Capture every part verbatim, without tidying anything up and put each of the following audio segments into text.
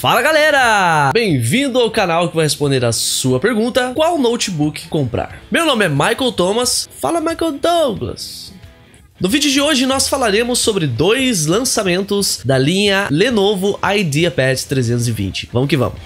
Fala galera! Bem-vindo ao canal que vai responder a sua pergunta: qual notebook comprar? Meu nome é Michael Thomas. Fala Michael Douglas. No vídeo de hoje nós falaremos sobre dois lançamentos da linha Lenovo IdeaPad trezentos e vinte. Vamos que vamos!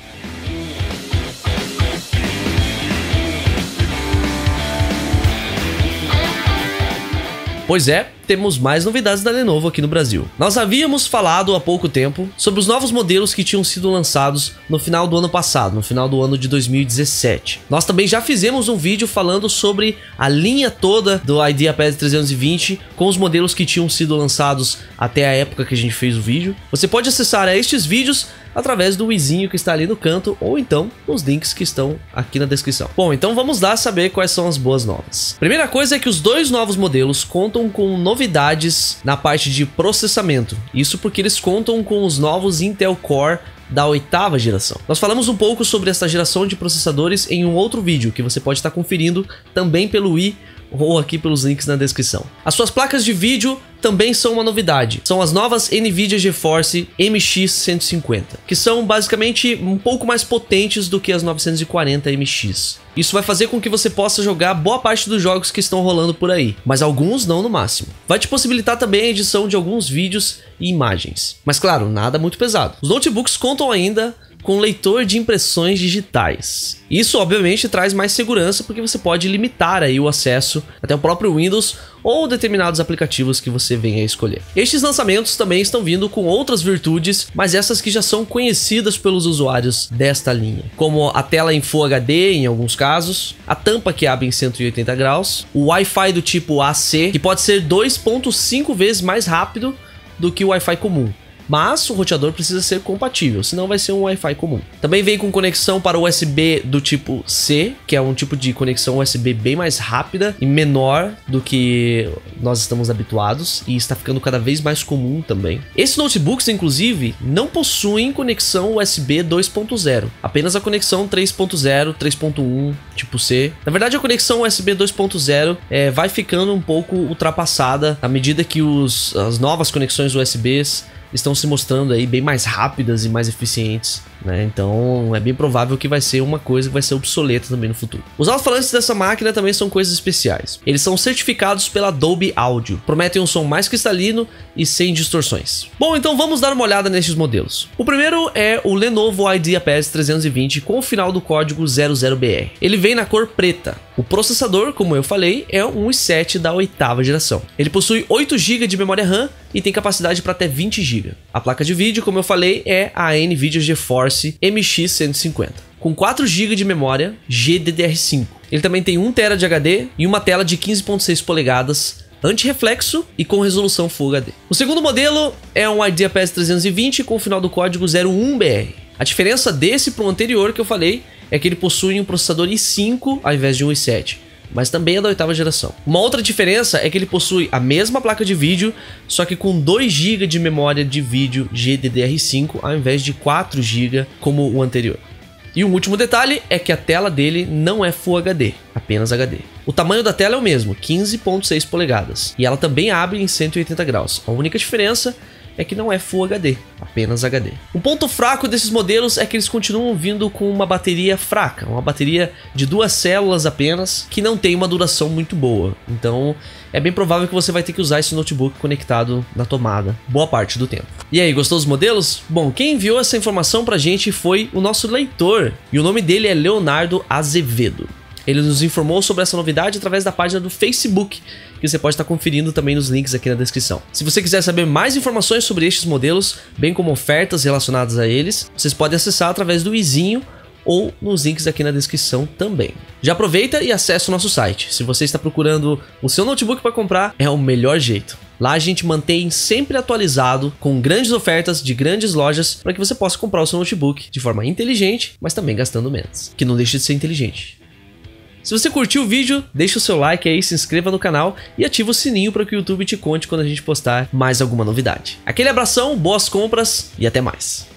Pois é, temos mais novidades da Lenovo aqui no Brasil. Nós havíamos falado há pouco tempo sobre os novos modelos que tinham sido lançados no final do ano passado, no final do ano de dois mil e dezessete. Nós também já fizemos um vídeo falando sobre a linha toda do IdeaPad trezentos e vinte com os modelos que tinham sido lançados até a época que a gente fez o vídeo. Você pode acessar estes vídeos através do izinho que está ali no canto ou então nos links que estão aqui na descrição. Bom, então vamos lá saber quais são as boas novas. Primeira coisa é que os dois novos modelos contam com novidades na parte de processamento. Isso porque eles contam com os novos Intel Core da oitava geração. Nós falamos um pouco sobre essa geração de processadores em um outro vídeo que você pode estar conferindo também pelo i ou aqui pelos links na descrição. As suas placas de vídeo também são uma novidade. São as novas NVIDIA GeForce M X cento e cinquenta, que são basicamente um pouco mais potentes do que as novecentos e quarenta M X. Isso vai fazer com que você possa jogar boa parte dos jogos que estão rolando por aí, mas alguns não no máximo. Vai te possibilitar também a edição de alguns vídeos e imagens. Mas claro, nada muito pesado. Os notebooks contam ainda com leitor de impressões digitais. Isso obviamente traz mais segurança porque você pode limitar aí o acesso até o próprio Windows ou determinados aplicativos que você venha a escolher. Estes lançamentos também estão vindo com outras virtudes, mas essas que já são conhecidas pelos usuários desta linha, como a tela em Full H D em alguns casos, a tampa que abre em cento e oitenta graus, o Wi-Fi do tipo A C, que pode ser dois ponto cinco vezes mais rápido do que o Wi-Fi comum. Mas o roteador precisa ser compatível, senão vai ser um Wi-Fi comum. Também vem com conexão para U S B do tipo C, que é um tipo de conexão U S B bem mais rápida e menor do que nós estamos habituados, e está ficando cada vez mais comum também. Esses notebooks, inclusive, não possuem conexão U S B dois ponto zero, apenas a conexão três ponto zero, três ponto um, tipo C. Na verdade, a conexão U S B dois ponto zero é, vai ficando um pouco ultrapassada à medida que os, as novas conexões U S Bs estão se mostrando aí bem mais rápidas e mais eficientes, né? Então é bem provável que vai ser uma coisa que vai ser obsoleta também no futuro. Os alto-falantes dessa máquina também são coisas especiais. Eles são certificados pela Dolby Audio, prometem um som mais cristalino e sem distorções. Bom, então vamos dar uma olhada nesses modelos. O primeiro é o Lenovo IdeaPad trezentos e vinte com o final do código zero zero B R. Ele vem na cor preta. O processador, como eu falei, é um i sete da oitava geração. Ele possui oito gigas de memória RAM e tem capacidade para até vinte gigas. A placa de vídeo, como eu falei, é a NVIDIA GeForce M X cento e cinquenta, com quatro gigas de memória G D D R cinco. Ele também tem um tera de H D e uma tela de quinze ponto seis polegadas, anti-reflexo e com resolução Full H D. O segundo modelo é um IdeaPad trezentos e vinte com o final do código zero um B R. A diferença desse para o anterior que eu falei é que ele possui um processador i cinco ao invés de um i sete, mas também é da oitava geração. Uma outra diferença é que ele possui a mesma placa de vídeo, só que com dois gigas de memória de vídeo G D D R cinco ao invés de quatro gigas como o anterior. E um último detalhe é que a tela dele não é Full H D, apenas H D. O tamanho da tela é o mesmo, quinze ponto seis polegadas, e ela também abre em cento e oitenta graus. A única diferença é que não é Full H D, apenas H D. Um ponto fraco desses modelos é que eles continuam vindo com uma bateria fraca, uma bateria de duas células apenas, que não tem uma duração muito boa. Então é bem provável que você vai ter que usar esse notebook conectado na tomada boa parte do tempo. E aí, gostou dos modelos? Bom, quem enviou essa informação pra gente foi o nosso leitor, e o nome dele é Leonardo Azevedo. Ele nos informou sobre essa novidade através da página do Facebook, que você pode estar conferindo também nos links aqui na descrição. Se você quiser saber mais informações sobre estes modelos, bem como ofertas relacionadas a eles, vocês podem acessar através do izinho ou nos links aqui na descrição também. Já aproveita e acessa o nosso site. Se você está procurando o seu notebook para comprar, é o melhor jeito. Lá a gente mantém sempre atualizado com grandes ofertas de grandes lojas para que você possa comprar o seu notebook de forma inteligente, mas também gastando menos, que não deixe de ser inteligente. Se você curtiu o vídeo, deixa o seu like aí, se inscreva no canal e ativa o sininho para que o YouTube te conte quando a gente postar mais alguma novidade. Aquele abração, boas compras e até mais!